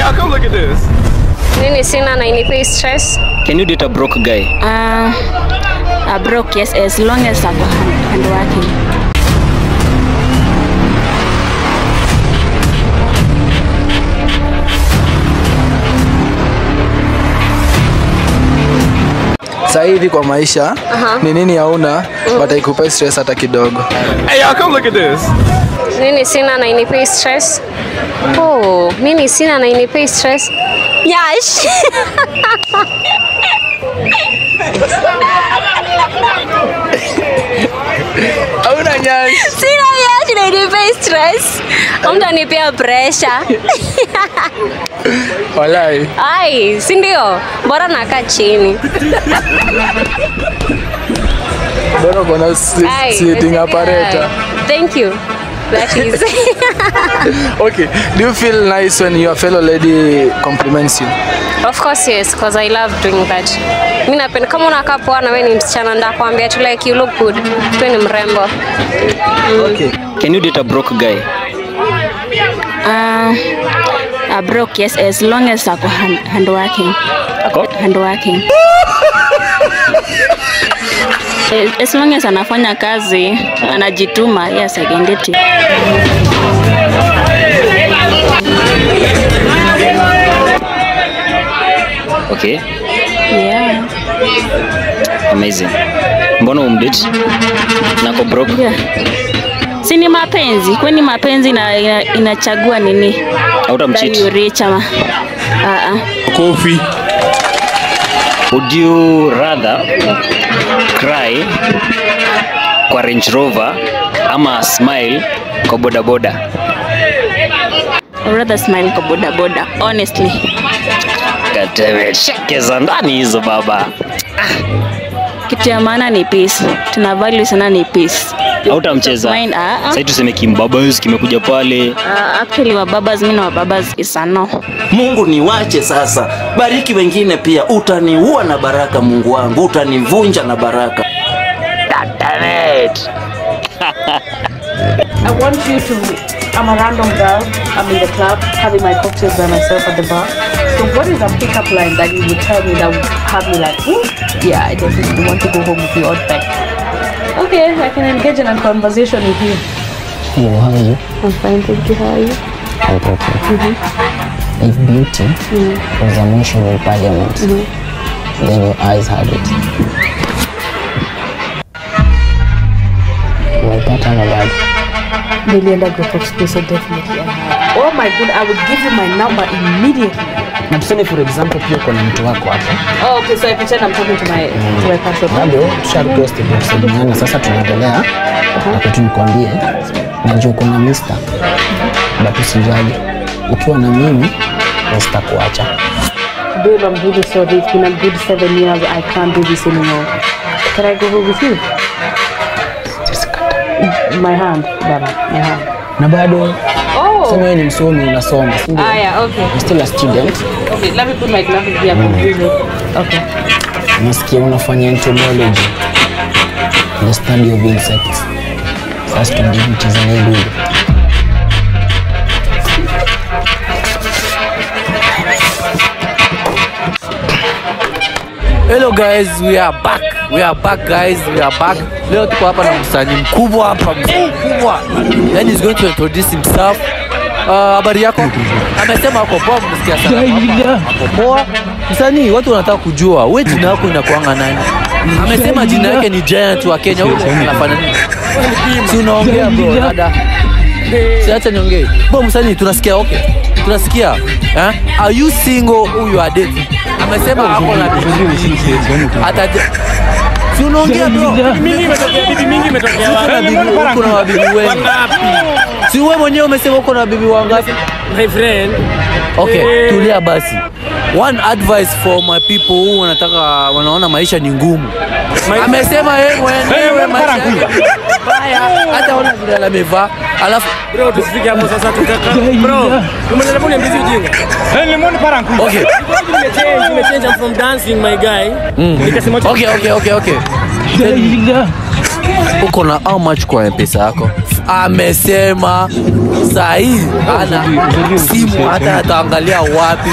y'all, come look at this. Nini sina na inipe stress? Can you date a broke guy? A broke, yes, as long as I'm hardworking. Sasa hivi kwa maisha ni nini hauna but haikupe stress hata kidogo. Hey y'all, come look at this. Nini sina na inipe stress? Oh, nini sina na inipe stress? Yash. Hauna nyash. Sina yash na inipe stress. Mtu anipea pressure. Walai. Ai, si ndio? Bora nakaa chini. Bora kuna sitting apparatus. Thank you. That is. Okay. Do you feel nice when your fellow lady compliments you? Of course yes, because I love doing that. Mimi napenda kama unakaa poa na wewe ni msichana ndakwambia tu like you look good. Tu ni mrembo. Okay. Can you date a broke guy? A broke, yes, as long as I'm hardworking. Hardworking. As long as anafanya kazi, anajituma, yes, I can date you. Okay. Yeah. Amazing. Mbona umdate? Nako broke? Yeah. Si ni mapenzi, kwani mapenzi inachagua nini? Hautamcheat. Coffee. Would you rather cry kwa Range Rover ama smile kwa boda boda? I'd rather smile kwa boda boda, honestly. God damn it. Keza ndani hizo baba. Kitu ya maana ni peace. Tuna value sana ni peace. Hautamcheza. Sasa tuseme kimbabas kimekuja pale. Actually wababas, mimi na wababas is a no. Mungu niwache sasa. Bariki wengine pia. Utaniua na baraka Mungu wangu. Utanivunja na baraka. God damn it. I want you to, I'm a random girl, I'm in the club, having my cocktails by myself at the bar. So what is a pickup line that you would tell me that would have me like, ooh, yeah, I definitely want to go home with you all back. Okay, I can engage in a conversation with you. Hello, how are you? I'm fine, thank you, how are you? I'm okay. If beauty was a motion in parliament, then your eyes had it. My pattern of bad. Nilienda group of school, so definitely I have. Oh my god, I would give you my number immediately. Na tuseme for example pia kuna mtu wako hapa. Oh, okay, so I pretend I'm talking to my person. Bado tusha request kusaidiana, sasa tunaendelea. Hapo nikwambie najua kuna Mr. But usijali. Ukiwa na mimi sitakuacha. Babe, I'm really sorry. It's been a good 7 years. I can't do this anymore. Can I go home with you? My hand, Baba, my hand. Na bado oh, sema wewe ni msomi unasoma, si ndio? yeah, okay. I'm still a student. Okay, let me put my glasses here. Okay. Nasikia unafanya entomology. The study of insects. First to give it is an idea. Hello guys, we are back. We are back guys, we are back. Leo tuko hapa na msanii mkubwa hapa, mkubwa. Then he's going to introduce himself. Habari yako? Amesema uko poa, msikia sana. Uko poa. Msanii, watu wanataka kujua wewe jina lako inakuanga nani? Amesema jina yake ni Giant wa Kenya. Wewe unafanya nini? Si unaongea bro, dada. Si acha niongee. Bro msanii, tunasikia okay. Tunasikia. Are you single or you are dating? Amesema hapo na hata si unaongea bro. Bibi mingi imetokea. Kuna mabibi wengi. Si wewe mwenyewe umesema uko na bibi wangapi? My friend. Okay, tulia basi. One advice for my people who wanaona maisha ni ngumu. Amesema yeye mwenyewe maisha haya hata ona vile amevaa. Alafu bro tusifike hapo sasa tutaka. Bro, umeenda mbona mbizi ujinga? Lemon parangu. Okay. Nimechange from dancing my guy. Nikasema okay. Uko na how much kwa pesa yako? amesema sahi ana simu hata ataangalia wapi.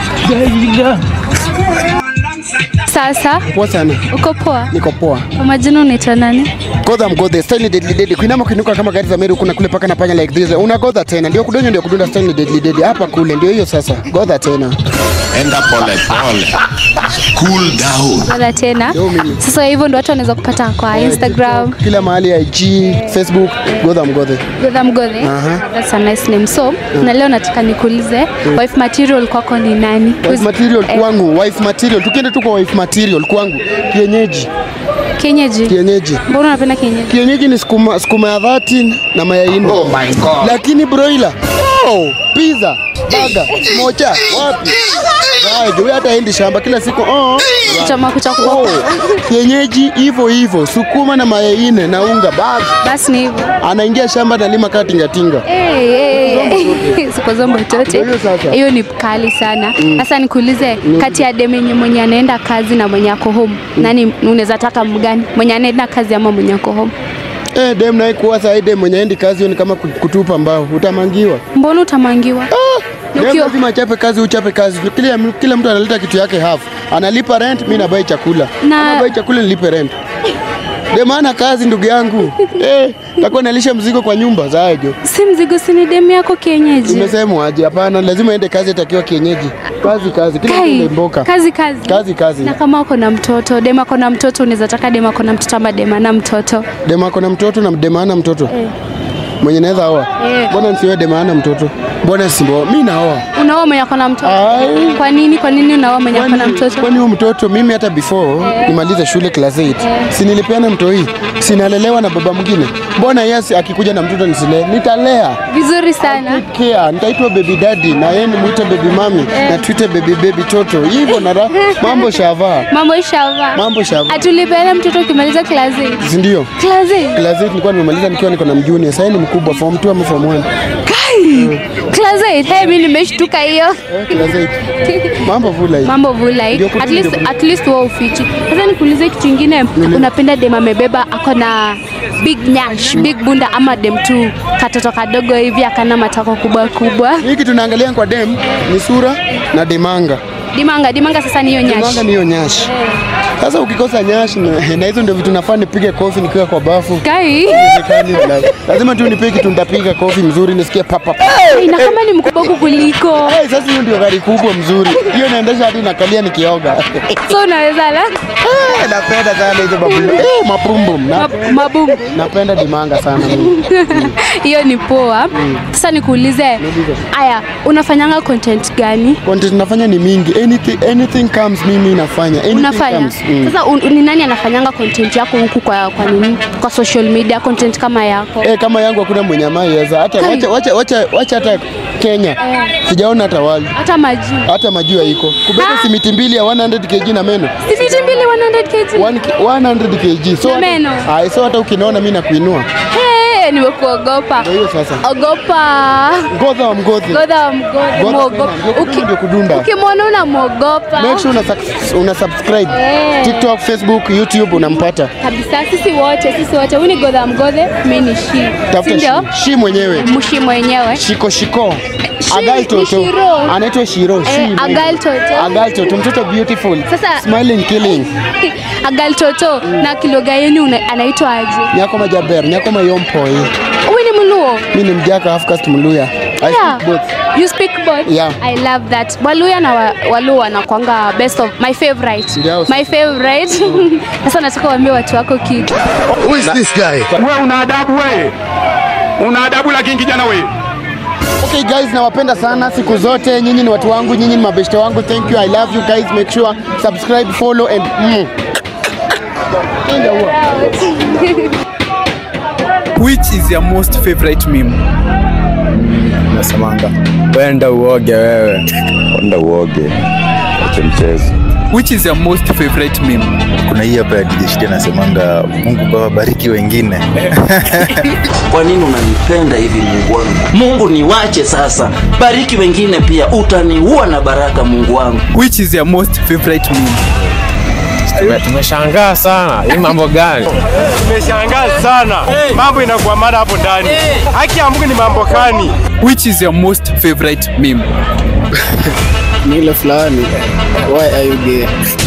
Sasa Poa sana. uko poa? Niko poa. Kwa majina unaitwa nani? Godha mgodhe, style deadly. Kuinama kuinuka kama gari za Meru, kuna kule paka na panya like this. Una godha tena. Ndio kudonyo ndio kudunda, style deadly. Hapa kule ndio hiyo sasa. Godha tena. Enda pole pole. Cool down. Wala tena. Sasa hivyo ndio watu wanaweza kupata kwa Instagram, kila mahali, IG, Facebook, Godha mgodhe. Godha mgodhe. That's a nice name. So, na leo nataka nikuulize, wife material kwako ni nani? Wife material kwangu, wife material. Tukienda tu kwa wife material kwangu, kienyeji. Kienyeji? Mbona unapenda kienyeji? Kienyeji ni sukuma ya 13 na mayai 4. Oh my god. Lakini broiler, pizza, burger, mocha, wapi? Wewe hata endi shamba kila siku chama kuchakua. Kienyeji hivyo sukuma na mayai 4 na unga basi ni hivyo. Anaingia shamba na lima tinga. Siku zombo tote. Hiyo ni kali sana. Sasa nikuulize, kati ya demu mwenye anaenda kazi na mwenye ako home, nani unaweza taka mgani? Mwenye anaenda kazi ama mwenye ako home? Dem naye kuwa saide mwenye endi kazi ni kama kutupa mbao. Utamangiwa. Mbona utamangiwa? Lazima achape kazi, uchape kazi. Kila mtu analeta kitu yake half. Analipa rent, mimi nabai chakula. Nabai chakula nilipe rent. Demana kazi ndugu yangu. Takuwa nalisha mzigo kwa nyumba zaje. Si mzigo, si ni demu yako kienyeji. Umesema aje? Hapana, lazima ende kazi, atakiwa kienyeji. Kazi. Kila mtu mboka. Kazi. Na kama uko na mtoto, demu ako na mtoto, unaweza taka demu ako na mtoto ama demu ana mtoto? Demu ako na mtoto na demu ana mtoto. Mwenye naweza hawa. Mbona nisiwe demu ana mtoto? Mbona simbo? Mimi naoa. Unaoa mwenye ako na mtoto? Kwa nini unaoa mwenye ako na mtoto? Kwani huyo mtoto mimi hata before nimalize shule class 8. Si nilipeana mtoi. Sinalelewa na baba mwingine. Mbona yesi akikuja na mtoto nisile? Nitalea. Vizuri sana. Care. Nitaitwa baby daddy na yeye ni muite baby mami na tuite baby toto. Hivyo na mambo shava. Mambo shava. Atulipeana mtoto ukimaliza class 8. Si ndio? Class 8. Class 8 nilikuwa nimemaliza nikiwa niko na mjuni. Sasa ni mkubwa form 2 ama form 1. Class 8. Mimi nimeshtuka hiyo. Class 8. Mambo vulai. At least wao ufichi. Sasa nikuulize kitu kingine, unapenda dem amebeba ako na big bunda ama dem tu katoto kadogo hivi akana matako kubwa? Hiki tunaangalia kwa dem ni sura na demanga. Dimanga sasa ni hiyo nyashi. Dimanga ni hiyo nyashi. Sasa ukikosa nyashi na hizo ndio vitu nafaa nipige kofi nikiwa kwa bafu. Lazima tu nipige kitu nitapiga kofi mzuri nisikie papa. Na kama ni mkubwa kukuliko. Sasa hiyo ndio gari kubwa mzuri. Hiyo naendesha hadi nakalia nikioga. So unaweza la? Napenda sana hizo mapumbum. Mabumbu. Napenda dimanga sana mimi. Hiyo ni poa. Sasa nikuulize. Aya, unafanyanga content gani? Content nafanya ni mingi. Anything comes mimi nafanya. Unafanya? Sasa ni nani anafanyanga content yako huku kwa nini? Kwa social media content kama yako? Kama yangu hakuna mwenye ameweza. Hata wacha hata Kenya. Sijaona hata wali. Hata majua iko. Kubeba simiti mbili ya 100 kg na meno. Simiti mbili 100 kg? 100 kg. So meno. So hata ukiniona mimi nakuinua. Nimekuogopa. Ndio sasa. Ogopa. Godha wa mgodhe. Muogopa. Ukimwona unamuogopa. Make sure una subscribe. TikTok, Facebook, YouTube unampata. Kabisa sisi wote. Huyu ni Godha wa mgodhe, mimi ni Shi. Tafuta Shi mwenyewe. Mshi mwenyewe. Shiko. Agal Toto. Anaitwa Shiro. Agal Toto. Mtoto beautiful. Smiling killing. Agal Toto. Na kiloga yenu anaitwa aje? Nyako Majaber, Nyako Mayompo. Wewe ni Mluo? Mimi ni Mjaka half caste Mluya. I speak both. You speak both? Yeah. I love that. Waluya na Waluo wanakuanga best of my favorite. Yes. My favorite. Sasa nataka waambie watu wako kitu. Who is this guy? Wewe una adabu wewe. Una adabu lakini kijana wewe. Okay guys, nawapenda sana siku zote. Nyinyi ni watu wangu, nyinyi ni mabeshte wangu. Thank you. I love you guys. Make sure subscribe, follow and Which is your most favorite meme? Nasemanga wenda uoge wewe. Wenda uoge. Acha mchezo. Which is your most favorite meme? Kuna hii hapa ya DJ Shida nasemanga Mungu Baba bariki wengine. Kwa nini unanipenda hivi Mungu wangu? Mungu niwache sasa. Bariki wengine pia, utaniua na baraka Mungu wangu. Which is your most favorite meme? Tumeshangaa sana. Hii mambo gani? Tumeshangaa sana. Mambo inakuwa mada hapo ndani. Haki ya Mungu ni mambo gani? Which is your most favorite meme? Ni ile fulani. Why are you gay?